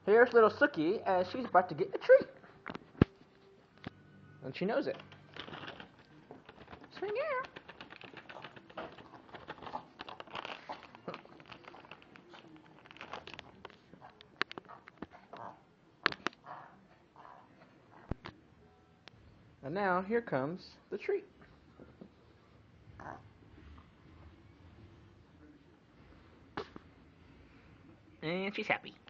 Here's little Suki, and she's about to get a treat. And she knows it. So yeah. And now, here comes the treat. And she's happy.